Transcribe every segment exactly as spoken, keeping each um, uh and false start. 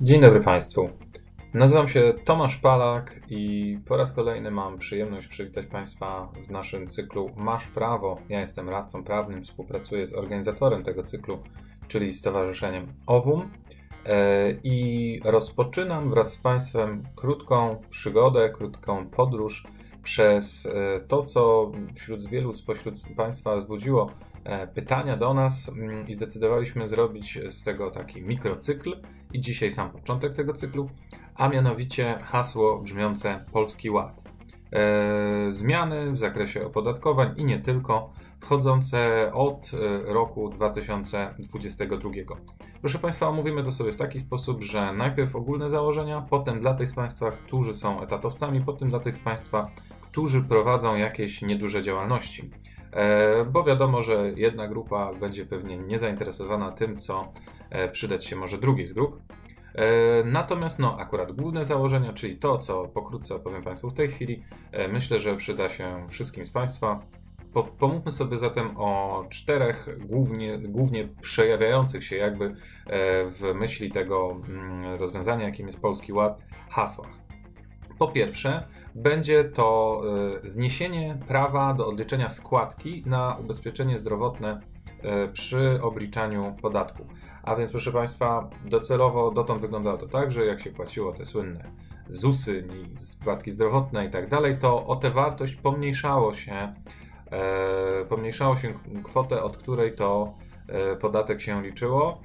Dzień dobry Państwu. Nazywam się Tomasz Palak i po raz kolejny mam przyjemność przywitać Państwa w naszym cyklu Masz Prawo. Ja jestem radcą prawnym, współpracuję z organizatorem tego cyklu, czyli Stowarzyszeniem OWUM i rozpoczynam wraz z Państwem krótką przygodę, krótką podróż przez to, co wśród wielu spośród Państwa wzbudziło pytania do nas i zdecydowaliśmy zrobić z tego taki mikrocykl i dzisiaj sam początek tego cyklu, a mianowicie hasło brzmiące Polski Ład. E, zmiany w zakresie opodatkowań i nie tylko, wchodzące od roku dwa tysiące dwudziestego drugiego. Proszę Państwa, omówimy to sobie w taki sposób, że najpierw ogólne założenia, potem dla tych z Państwa, którzy są etatowcami, potem dla tych z Państwa, którzy prowadzą jakieś nieduże działalności. Bo wiadomo, że jedna grupa będzie pewnie niezainteresowana tym, co przydać się może drugiej z grup. Natomiast no, akurat główne założenia, czyli to, co pokrótce opowiem Państwu w tej chwili, myślę, że przyda się wszystkim z Państwa. Pomówmy sobie zatem o czterech głównie, głównie przejawiających się jakby w myśli tego rozwiązania, jakim jest Polski Ład, hasłach. Po pierwsze, będzie to zniesienie prawa do odliczenia składki na ubezpieczenie zdrowotne przy obliczaniu podatku. A więc, proszę Państwa, docelowo dotąd wyglądało to tak, że jak się płaciło te słynne zusy, składki zdrowotne i tak dalej, to o tę wartość pomniejszało się, e, pomniejszało się kwotę, od której to e, podatek się liczyło.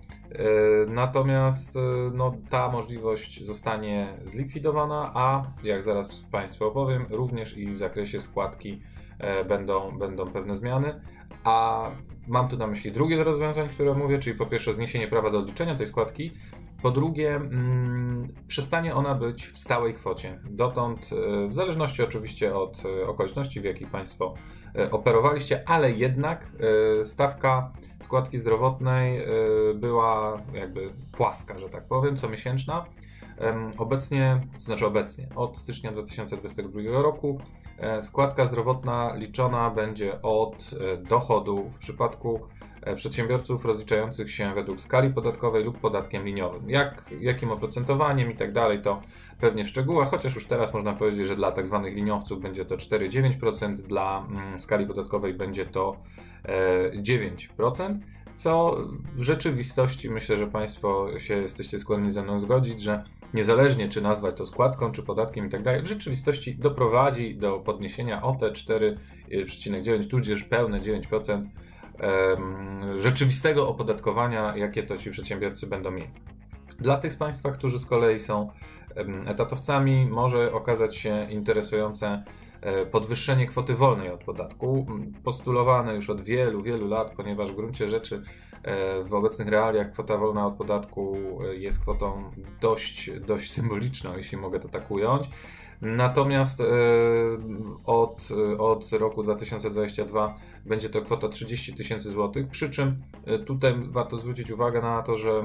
Natomiast no, ta możliwość zostanie zlikwidowana, a jak zaraz Państwu opowiem, również i w zakresie składki będą, będą pewne zmiany. A mam tu na myśli drugie rozwiązanie, które mówię, czyli po pierwsze zniesienie prawa do odliczenia tej składki, po drugie mm, przestanie ona być w stałej kwocie. Dotąd, w zależności oczywiście od okoliczności, w jakich Państwo operowaliście, ale jednak stawka składki zdrowotnej była jakby płaska, że tak powiem, comiesięczna. Obecnie, to znaczy obecnie, od stycznia dwa tysiące dwudziestego drugiego roku składka zdrowotna liczona będzie od dochodu w przypadku przedsiębiorców rozliczających się według skali podatkowej lub podatkiem liniowym. Jak, jakim oprocentowaniem i tak dalej, to pewnie w szczegółach, chociaż już teraz można powiedzieć, że dla tak zwanych liniowców będzie to cztery przecinek dziewięć procent, dla mm, skali podatkowej będzie to e, dziewięć procent, co w rzeczywistości myślę, że Państwo się jesteście skłonni ze mną zgodzić, że niezależnie czy nazwać to składką, czy podatkiem i tak dalej, w rzeczywistości doprowadzi do podniesienia o te cztery przecinek dziewięć procent, tudzież pełne dziewięć procent rzeczywistego opodatkowania, jakie to ci przedsiębiorcy będą mieli. Dla tych z Państwa, którzy z kolei są etatowcami, może okazać się interesujące podwyższenie kwoty wolnej od podatku, postulowane już od wielu, wielu lat, ponieważ w gruncie rzeczy w obecnych realiach kwota wolna od podatku jest kwotą dość, dość symboliczną, jeśli mogę to tak ująć. Natomiast od, od roku dwa tysiące dwudziestego drugiego będzie to kwota trzydzieści tysięcy złotych, przy czym tutaj warto zwrócić uwagę na to, że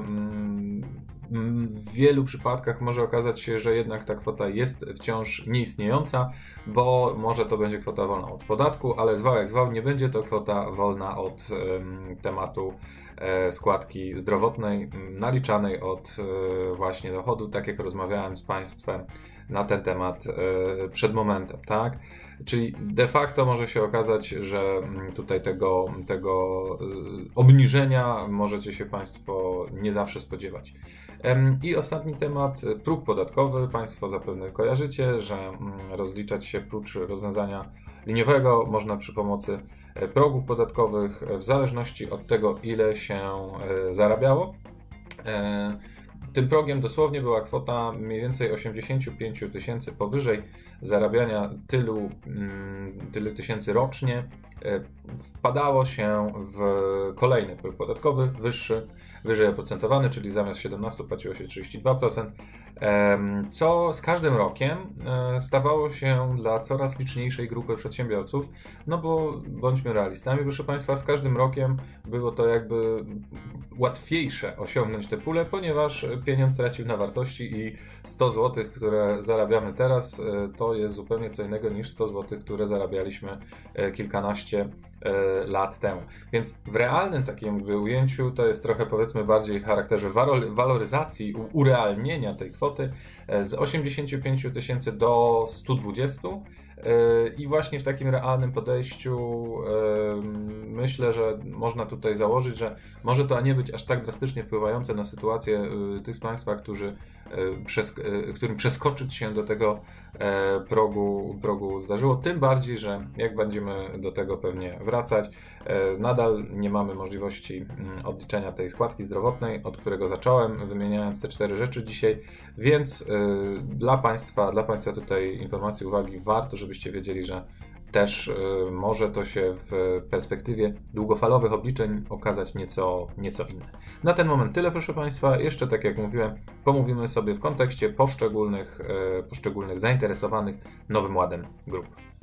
w wielu przypadkach może okazać się, że jednak ta kwota jest wciąż nieistniejąca, bo może to będzie kwota wolna od podatku, ale zwał jak zwał, nie będzie to kwota wolna od um, tematu e, składki zdrowotnej naliczanej od e, właśnie dochodu, tak jak rozmawiałem z Państwem na ten temat e, przed momentem, tak? Czyli de facto może się okazać, że tutaj tego, tego obniżenia możecie się Państwo nie zawsze spodziewać. I ostatni temat, próg podatkowy. Państwo zapewne kojarzycie, że rozliczać się prócz rozwiązania liniowego można przy pomocy progów podatkowych w zależności od tego, ile się zarabiało. Tym progiem dosłownie była kwota mniej więcej osiemdziesiąt pięć tysięcy powyżej zarabiania tylu, tylu tysięcy rocznie. Wpadało się w kolejny próg podatkowy, wyższy, wyżej oprocentowany, czyli zamiast siedemnaście płaciło się trzydzieści dwa procent, co z każdym rokiem stawało się dla coraz liczniejszej grupy przedsiębiorców, no bo bądźmy realistami, proszę Państwa, z każdym rokiem było to jakby łatwiejsze osiągnąć tę pulę, ponieważ pieniądz tracił na wartości i sto złotych, które zarabiamy teraz, to jest zupełnie co innego niż sto złotych, które zarabialiśmy kilkanaście lat temu. Więc w realnym takim jakby ujęciu to jest trochę, powiedzmy, powiedzmy bardziej w charakterze waloryzacji, urealnienia tej kwoty z osiemdziesięciu pięciu tysięcy do stu dwudziestu. I właśnie w takim realnym podejściu myślę, że można tutaj założyć, że może to nie być aż tak drastycznie wpływające na sytuację tych z Państwa, którzy, którym przeskoczyć się do tego progu, progu zdarzyło. Tym bardziej, że jak będziemy do tego pewnie wracać, nadal nie mamy możliwości odliczenia tej składki zdrowotnej, od którego zacząłem, wymieniając te cztery rzeczy dzisiaj, więc dla Państwa, dla Państwa tutaj informacji, uwagi, warto, żebyście wiedzieli, że też może to się w perspektywie długofalowych obliczeń okazać nieco, nieco inne. Na ten moment tyle, proszę Państwa. Jeszcze, tak jak mówiłem, pomówimy sobie w kontekście poszczególnych, poszczególnych zainteresowanych Nowym Ładem grup.